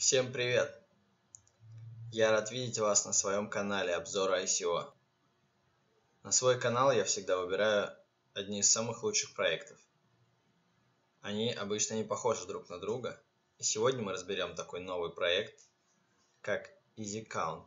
Всем привет! Я рад видеть вас на своем канале обзора ICO. На свой канал я всегда выбираю одни из самых лучших проектов. Они обычно не похожи друг на друга, и сегодня мы разберем такой новый проект, как EasyCount.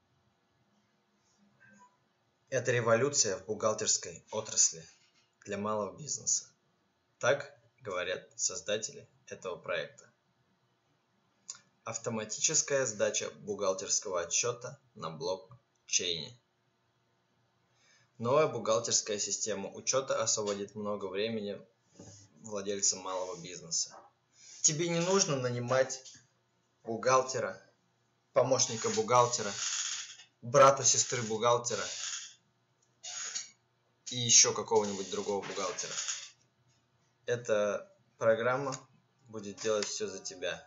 Это революция в бухгалтерской отрасли для малого бизнеса. Так говорят создатели этого проекта. Автоматическая сдача бухгалтерского отчета на блокчейне. Новая бухгалтерская система учета освободит много времени владельцам малого бизнеса. Тебе не нужно нанимать бухгалтера, помощника бухгалтера, брата сестры бухгалтера и еще какого-нибудь другого бухгалтера. Эта программа будет делать все за тебя.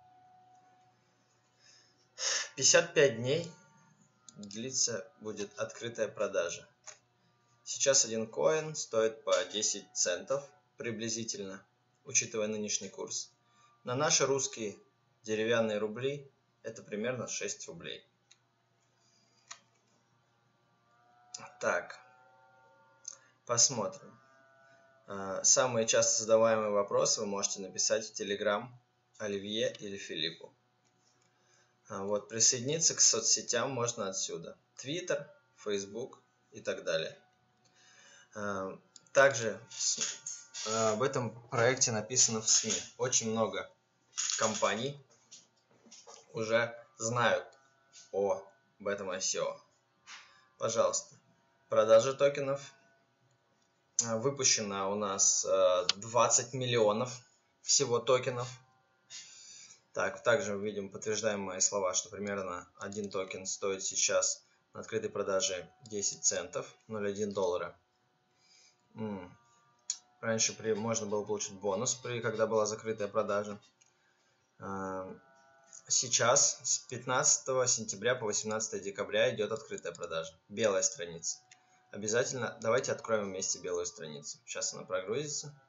55 дней длится будет открытая продажа. Сейчас один коин стоит по 10 центов приблизительно, учитывая нынешний курс. На наши русские деревянные рубли это примерно 6 рублей. Так, посмотрим. Самые часто задаваемые вопросы вы можете написать в Telegram Оливье или Филиппу. Вот, присоединиться к соцсетям можно отсюда. Twitter, Facebook и так далее. Также в этом проекте написано в СМИ. Очень много компаний уже знают об этом ICO. Пожалуйста, продажа токенов. Выпущено у нас 20 миллионов всего токенов. Также мы видим, подтверждаем мои слова, что примерно один токен стоит сейчас на открытой продаже 10 центов, 0,1 доллара. Раньше можно было получить бонус, когда была закрытая продажа. Сейчас с 15 сентября по 18 декабря идет открытая продажа. Белая страница. Обязательно давайте откроем вместе белую страницу. Сейчас она прогрузится.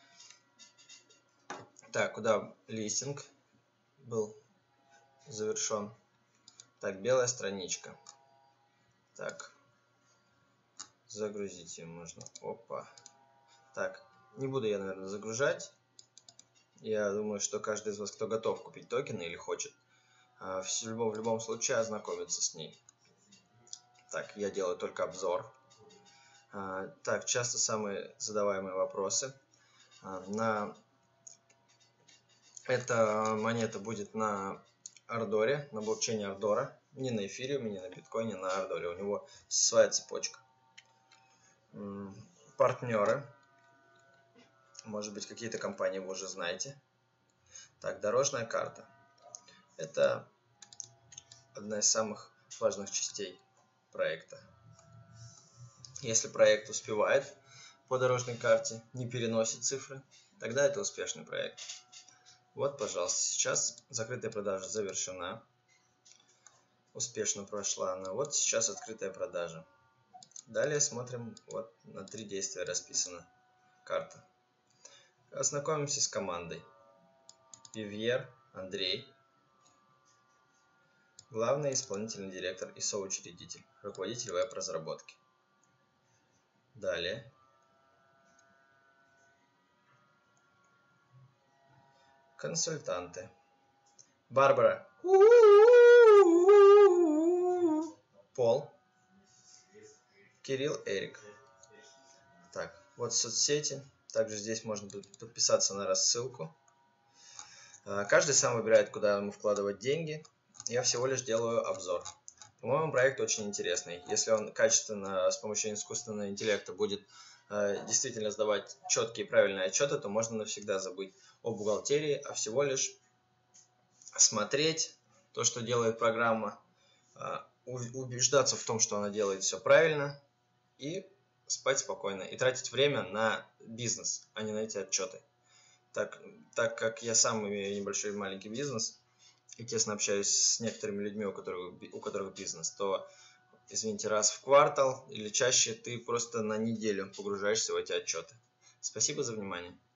Так, куда листинг был завершен. Так, белая страничка. Так, загрузить ее можно. Опа. Так, не буду я, наверное, загружать. Я думаю, что каждый из вас, кто готов купить токены или хочет, в любом случае ознакомиться с ней. Так, я делаю только обзор. Так, часто самые задаваемые вопросы. Эта монета будет на Ардоре, на блокчейне Ардора. Не на эфириуме, не на биткоине, на Ардоре. У него своя цепочка. Партнеры. Может быть, какие-то компании вы уже знаете. Так, дорожная карта. Это одна из самых важных частей проекта. Если проект успевает по дорожной карте, не переносит цифры, тогда это успешный проект. Вот, пожалуйста, сейчас закрытая продажа завершена. Успешно прошла она. Вот сейчас открытая продажа. Далее смотрим, вот на 3 действия расписана карта. Ознакомимся с командой. Вивьер Андрей. Главный исполнительный директор и соучредитель. Руководитель веб-разработки. Далее. Консультанты. Барбара. Пол. Кирилл Эрик. Так, вот соцсети. Также здесь можно подписаться на рассылку. Каждый сам выбирает, куда ему вкладывать деньги. Я всего лишь делаю обзор. По-моему, проект очень интересный. Если он качественно с помощью искусственного интеллекта будет действительно сдавать четкие и правильные отчеты, то можно навсегда забыть о бухгалтерии, а всего лишь смотреть то, что делает программа, убеждаться в том, что она делает все правильно, и спать спокойно, и тратить время на бизнес, а не на эти отчеты. Так как я сам имею небольшой маленький бизнес и тесно общаюсь с некоторыми людьми, у которых бизнес, то, извините, раз в квартал или чаще ты просто на неделю погружаешься в эти отчеты. Спасибо за внимание.